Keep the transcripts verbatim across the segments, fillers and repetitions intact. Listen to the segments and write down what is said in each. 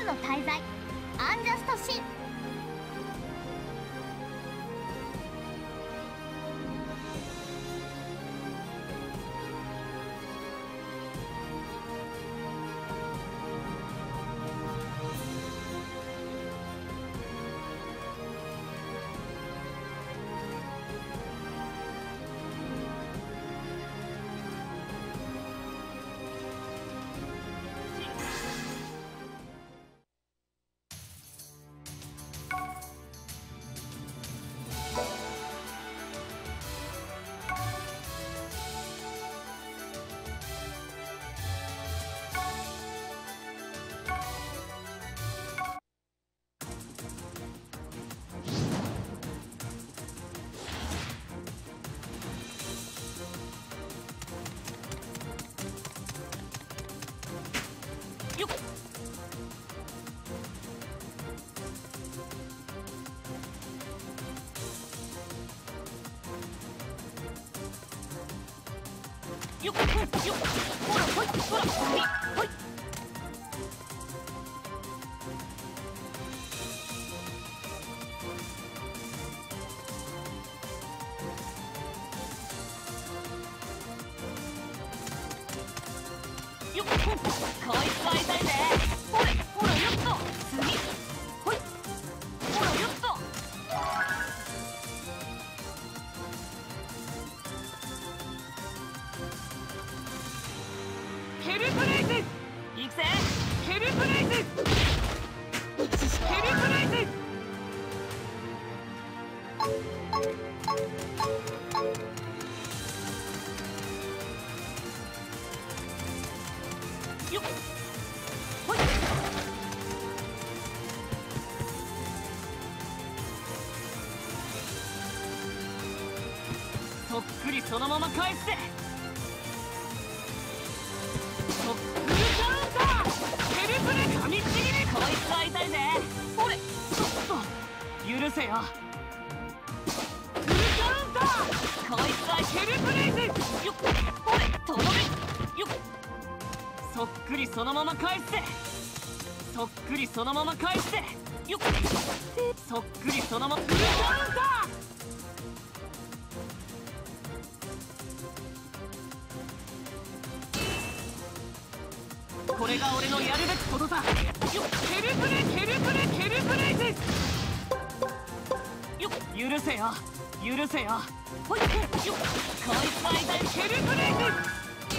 の大罪アンジャストシン。よっよっよっほらほいほらほいほいよっこいつ会いたいぜ。ほれほらよっと次ほいほらよっとヘルプレイズ行くぜ。ヘルプレイズヘルプレイズよっほいそっくりそのまま返してそっくりカウンターヘルプレ噛みちぎりこいつ会いたいぜ。ほれちょっと許せよ。フルカウンターこいつはヘルプレイズよっほれとどめよっそっくりそのまま返してそっくりそのまま返してよっそっくりそのままフルカウンターこれが俺のやるべきことだ。よっヘルプレヘルプレヘルプレイズよっ許せよ許せよほいよっこいつ会いたいヘルプレイズ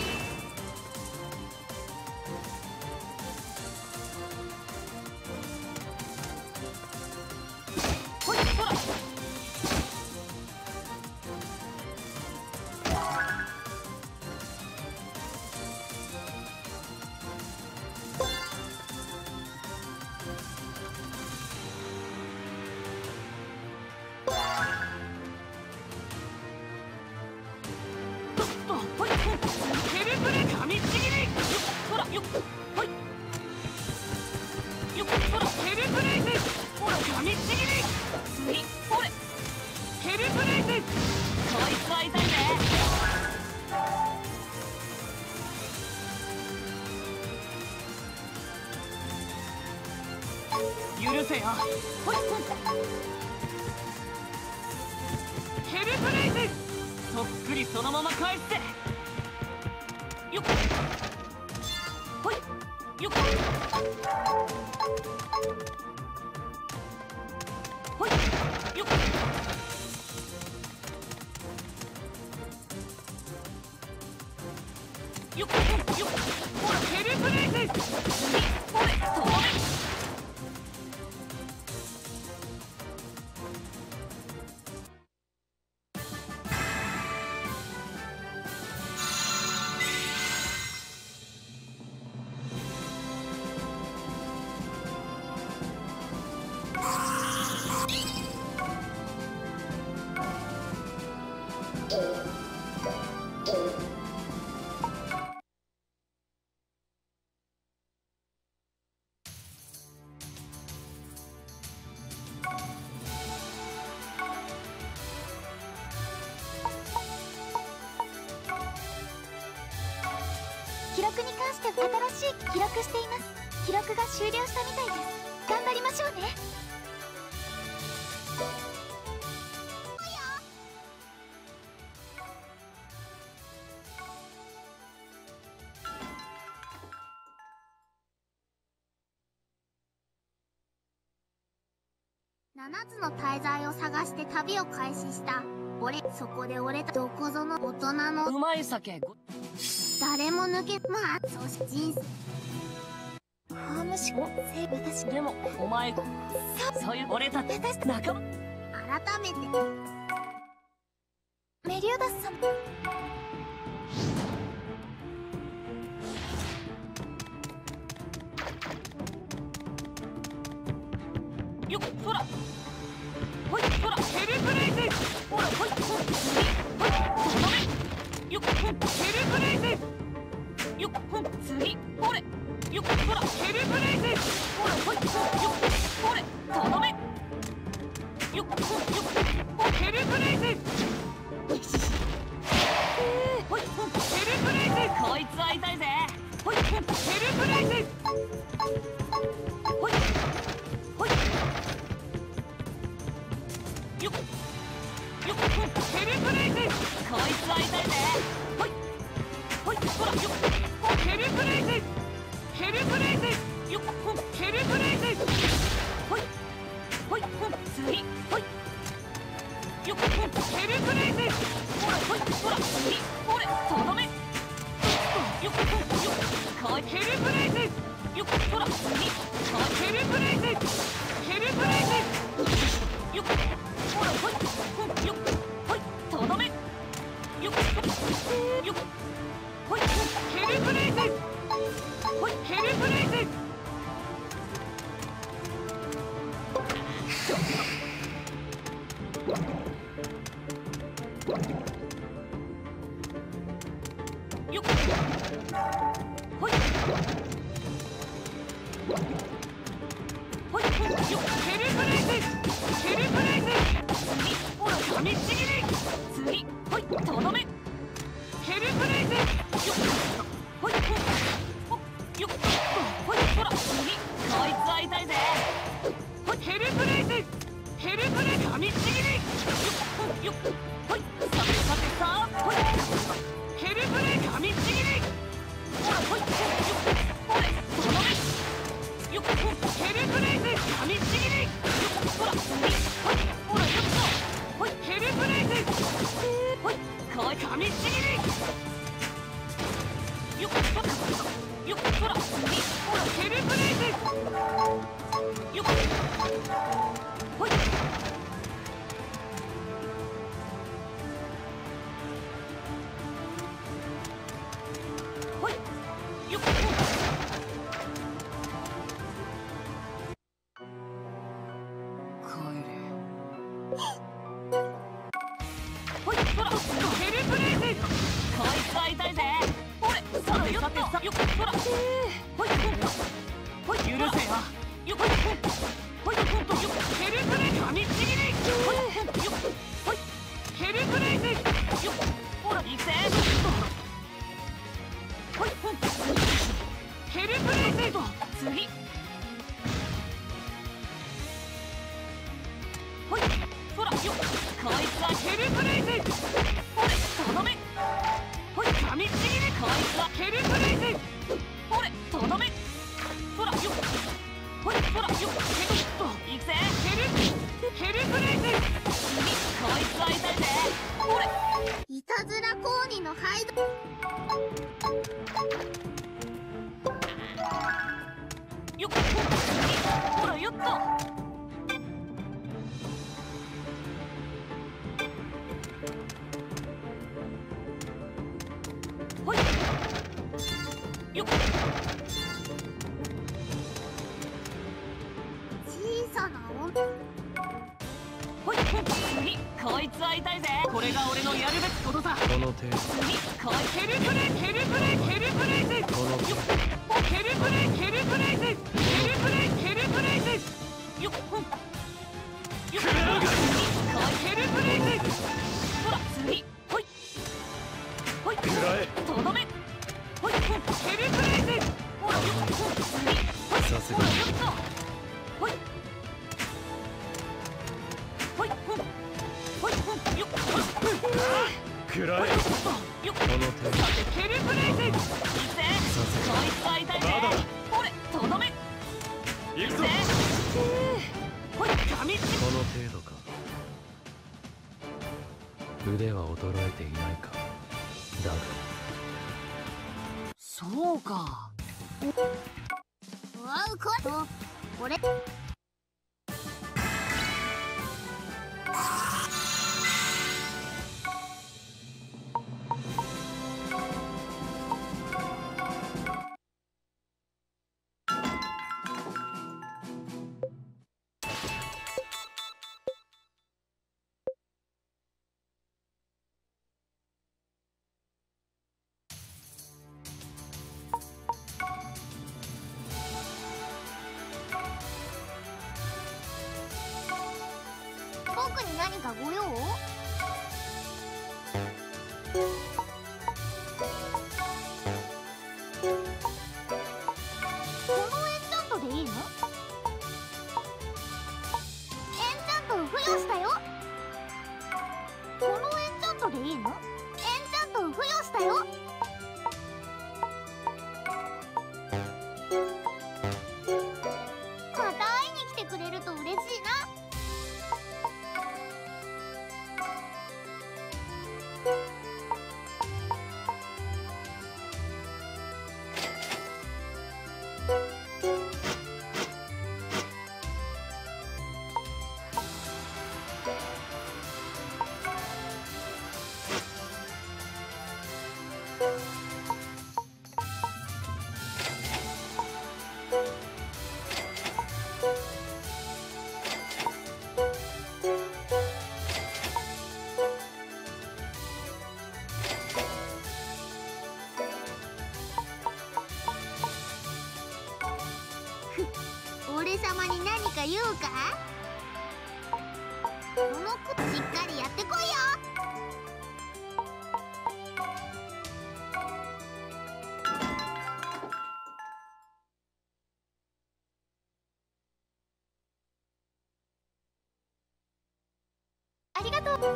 ヘルプレ噛みちぎりよっほらよっほいよっほらヘルプレイズほら噛みちぎり次ほれヘルプレイズこいつ会いたいぜ。許せよほいヘルプレイズそっくりそのまま返してよっほいよっほいよっよっよっほらヘルプレイズ次ほれとどめ記録に関して新しい記録しています。 記録が終了したみたいです。頑張りましょうね。 ななつの大罪を探して旅を開始した俺。そこで俺たどこぞの大人のうまい酒ご誰も抜けまあそして人生ホームショーせ私でもお前そそういう俺たち仲間改めてメリオダスさん。 よっほらほいほらヘルブレイズほらほいほいほいとどめよっほんヘルブレイズよっほん次ほれよっほらヘルブレイズほらほいよっほれとどめよっほんよっほヘルブレイズほいほんヘルブレイズこいつ会いたいぜほいほんヘルブレイズほいほいよっよっヘルブレイズこいつ会いたいぜほいほいほらよっほヘルブレイズヘルブレイズよっほヘルブレイズほいほいほん次ほいよっほヘルブレイズほらほいほら次ほれとどめよっほよっこいヘルブレイズよっほら次こいヘルブレイズヘルブレイズよっほらほいほんよっほいとどめよっよっほいヘルブレイズほいヘルブレイズよっほいほいほいよっヘルブレイズヘルブレイズ次ほら噛みちぎり次ほいとどめヘルブレイズよっほいほいほよっほいほら次こいつ会いたいぜほいヘルブレイズヘルブレイズ噛みちぎりよっよっほいさてさてさほいヘルブレイズ噛みちぎりほらほいよっほれとどめよっヘルブレイズ噛みちぎりよっほら次ほいほらよっとほいヘルブレイズほいこい噛みちぎりよっほらよっほら次ほらヘルブレイズよっほいほいよっほいほらヘルブレイズこいつ会いたいぜほれさてさてさよっほらほいほい許せよよっほいほいほんとよっヘルブレイズ噛みちぎりほいほんよっほいヘルブレイズよっほらいくぜほいほんヘルブレイズ次ほいほらよっこいつはヘルブレイズほれとどめほい噛みちぎりこいつはヘルブレイズほれとどめほらよっほいほらよっヘルといくぜヘルヘルブレイズ次こいつは痛いぜほれいたずらコーニのハイドよっ次ほらよっとほいよっ小さな女ほい次こいつ会いたいぜこれが俺のやるべきことさこの程度次こいヘルブレイズヘルブレイズヘルブレイズこの程度よっヘルブレイズヘルブレイズヘルブレイズヘルブレイズよっほんよっ次こいヘルブレイズほら次ほいほい食らえとどめほいほんヘルブレイズほらよっほん次ほいくらえ。 よっ、 この手さてケルブレイズいって、こいつは痛いぜ。ほれとどめ行くぞ。 ぜほい噛みつき。 この程度か。腕は衰えていないか。だがそうか。 うわうこと俺僕に何かご用？このエンチャントでいいの？エンチャントを付与したよ。このエンチャントでいいの？エンチャントを付与したよ。また会いに来てくれると嬉しいな。俺様に何か言うか？この子しっかりやってこいよ。ありがとう。こ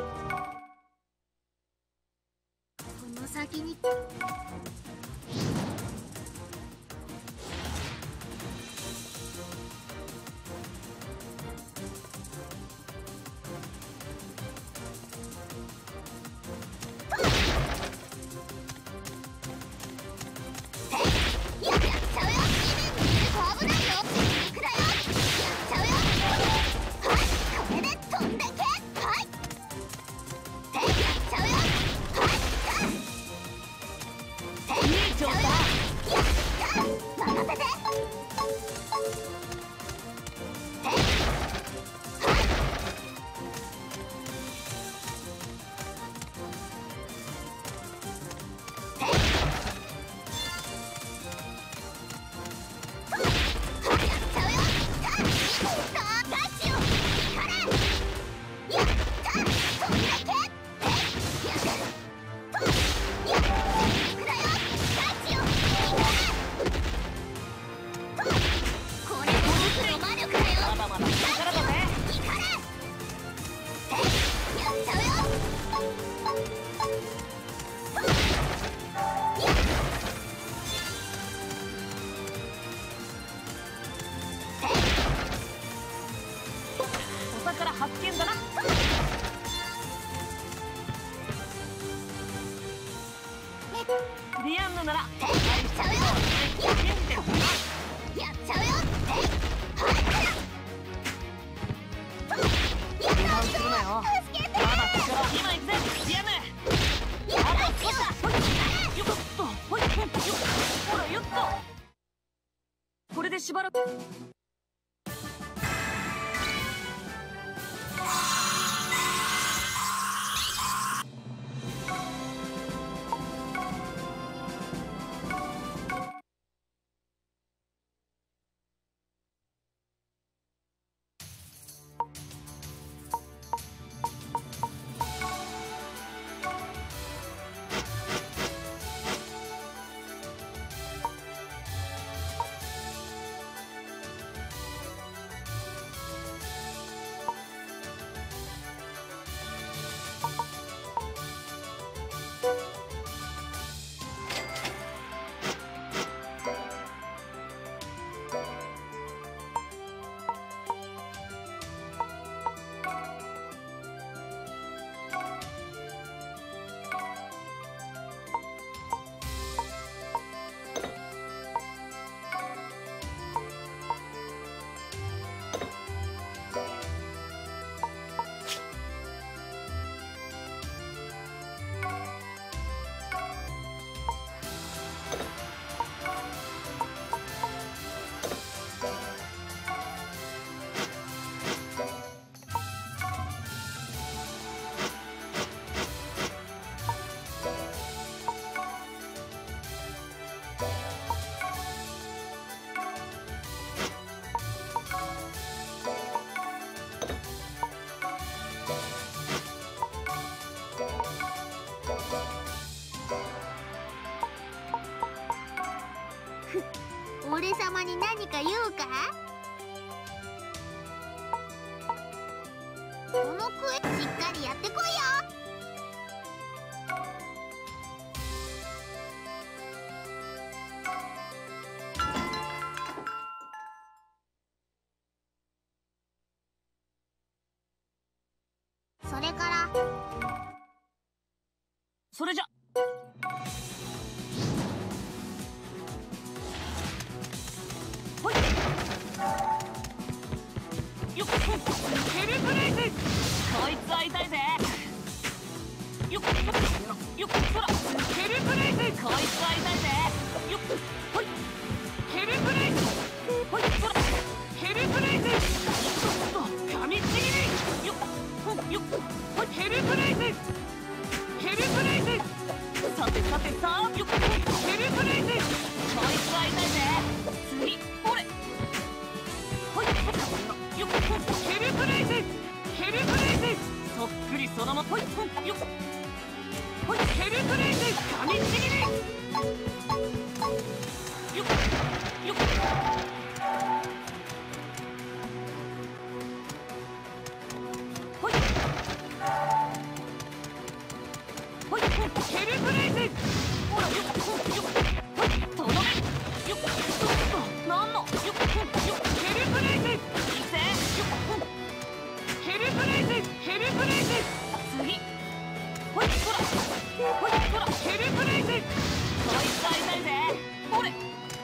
の先に発見だな。ディアンヌならやっちゃうよ。やっちゃうよ。 油断するなよ。まだ力今行くぜディアンヌ。あと少しだ。よっとほいよっほらよっと。これでしばらく俺様に何か言うか？このクエしっかりやってこいよ。それからそれじゃほいよっヘルブレイズこいつ会いたいぜよっよっそらヘルブレイズこいつ会いたいぜよっほいヘルブレイズほいそらヘルブレイズ噛みちぎりよっほいよっほいヘルブレイズヘルブレイズさてさてさあよっヘルブレイズこいつ会いたいぜ次ほれほいよっヘルブレイズヘルブレイズそっくりそのままほいよっほいヘルブレイズ噛みちぎりよっよっほいほいヘルブレイズほらよっよっほいとどめよっなんのよっよっヘルブレイズいいぜよっヘルブレイズヘルブレイズ次ほいほらほいほらヘルブレイズこいつ会いたいぜほれ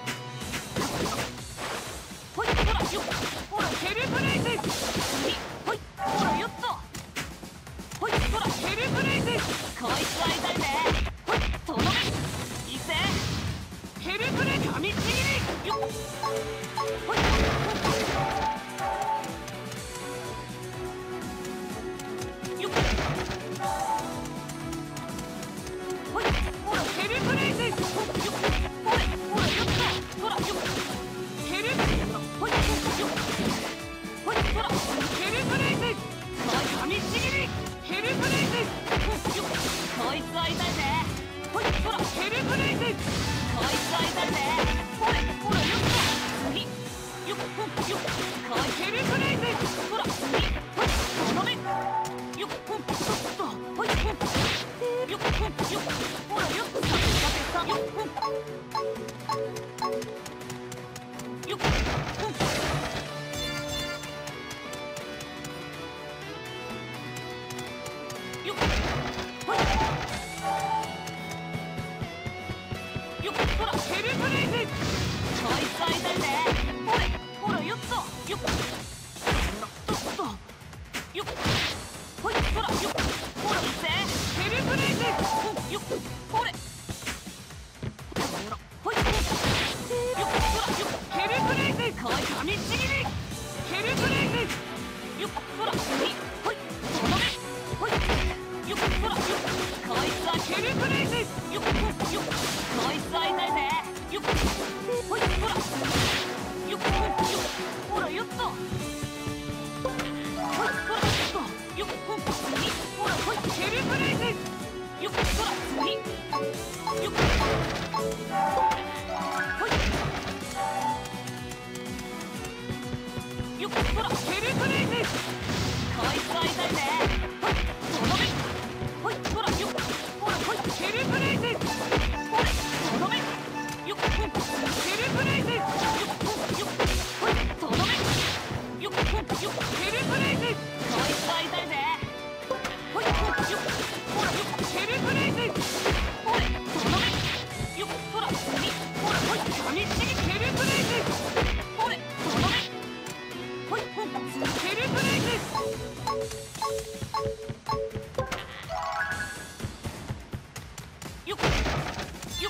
ほいほらよっほらヘルブレイズ次ほいほらよっとほいほらヘルブレイズこいつ会いたいぜほいとどめいいぜヘルブレイズ噛みちぎりよっほいよっほいほらヘルブレイズよっほれほらよっとほらよっヘルブレイズほいよっほいほらヘルブレイズ噛みちぎりヘルブレイズよっこいつ会いたいぜほいほらヘルブレイズこいつ会いたいぜほれほらよっと次よっよっこいヘルブレイズほら次ほいとどめよっほっとほいよっよっよっほらよっさてさてさよっよっよっほいよっほらヘルブレイズこいつ会いたいぜほれほらよっとよっとっとよっほいほらよっほらいいぜヘルブレイズよっほれほいよっほらよっヘルブレイズこいつ噛みちぎりヘルブレイズよっほら次ほいとどめほいよっほらよっこいつはヘルブレイズよっよっこいつ会いたいぜよっほいほらよっよっほらよっとほいほらよっとよっ次ほらほいヘルブレイズよっほら次よっほいよっほらヘルブレイズこいつ会いたいぜほいとどめほいほらよっほらほいヘルブレイズほれとどめよっヘルブレイズよっよっほいとどめよっよっヘルブレイズこいつ会いたいぜほいよっほらよっヘルブレイズほれとどめよっほら次ほらほい噛みちぎヘルブレイズほれとどめほいヘルブレイズよっよっ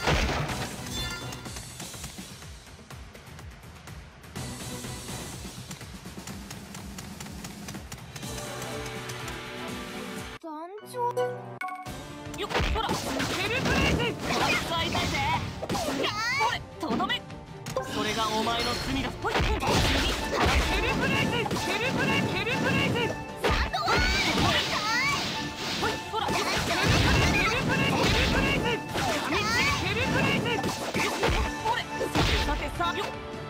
団長よっほらヘルブレイズこいつ会いたいぜほれとどめそれがお前の罪だほい次ヘルブレイズヘルブレイズヘルブレイズサンドワーほれほいほらよっヘルブレイズヘルブレイズ噛みちぎヘルブレイズよっほれさてさてさよっ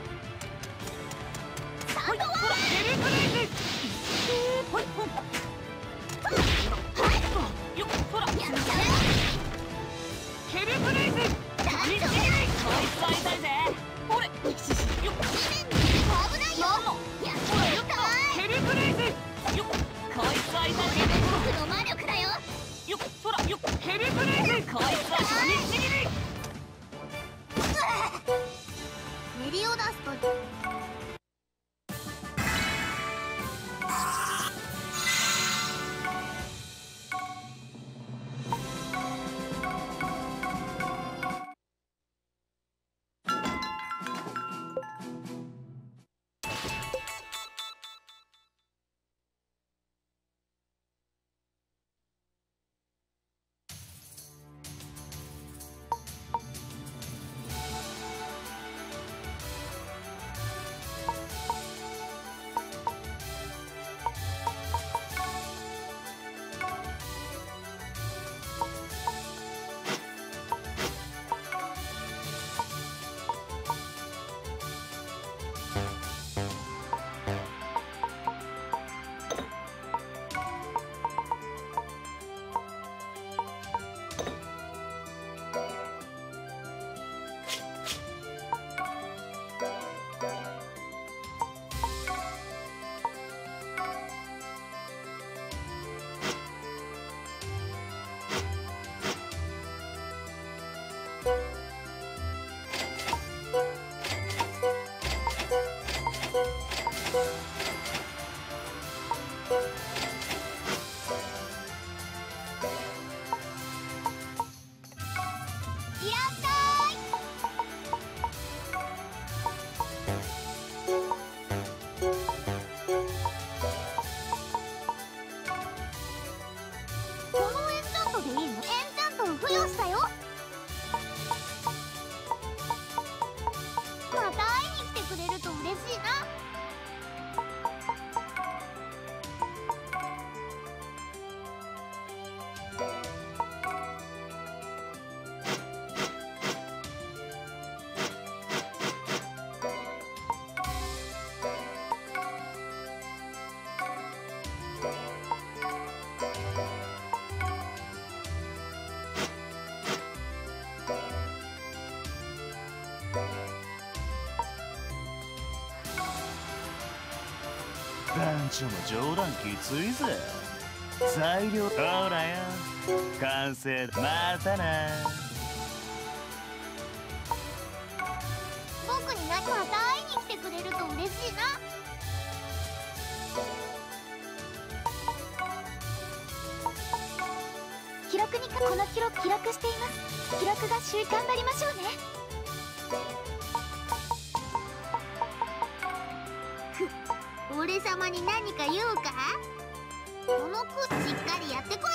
ケルブレイズ噛みちぎりこいつ会いたいぜほれよっ危ないよ。やっほらよっとケルブレイズよっこいつ会いたいぜ僕の魔力だよ。 よっそらよっケルブレイズこいつは噛みちぎりメリオダスと団長も冗談きついぜ。材料ほらよ完成だ。またな。 僕に何また会いに来てくれると嬉しいな。 記録にかこの記録記録しています。記録が終頑張りましょうね。 俺様に何か言うか。この子しっかりやってこいよ。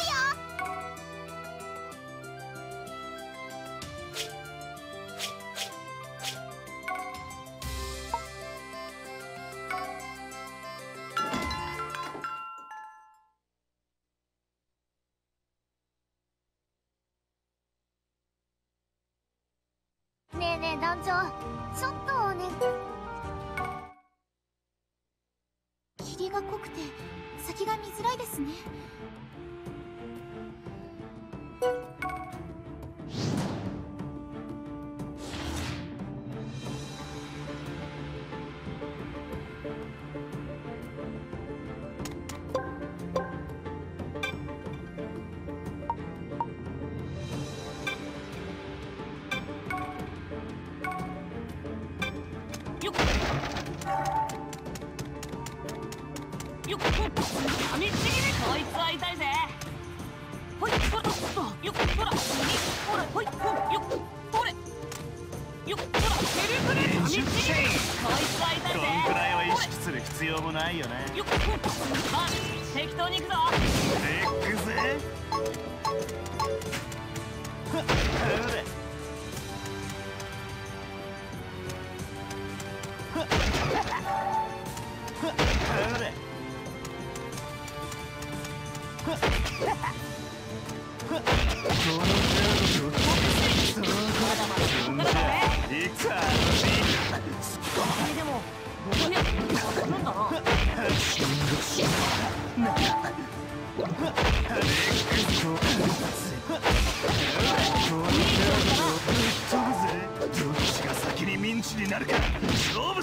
ねえねえ団長、ちょっとおね霧が濃くて先が見づらいですね。 よっよっ噛みちぎりこいつ会いたいぜほいほらよっほらほらほいよっほれよっほらケルブレ噛みちぎりこいつ会いたいぜ。 こんくらいは意識する必要もないよね。 よっまあ適当に行くぞ。 行くぜ。ほらほらでもここにあるんだな。 しんどしな。レックス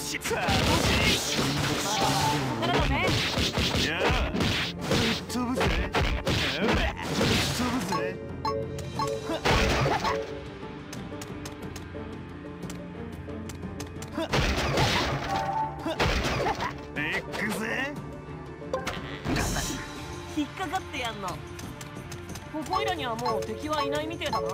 し楽しいまだまだここからだね。 いやぶっ飛ぶぜほらぶっ飛ぶぜ行くぜ引っかかってやんの。ここいらにはもう敵はいないみてえだな。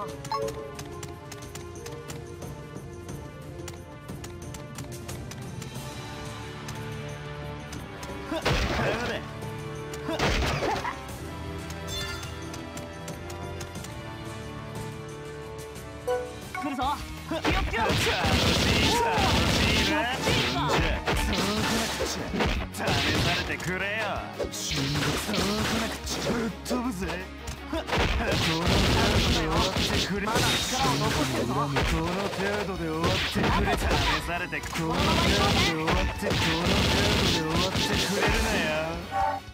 来るぞ。気をつけろ。 楽しい楽しいな。じゃあそうこなくちゃ試されてくれよ。死んでそうこなくちゃぶっ飛ぶぜ。この程度で終わってくれ。 まだ力を残してるぞ。 この程度で終わってくれ。試されてこの程度で終わってこの程度で終わってくれるなよ。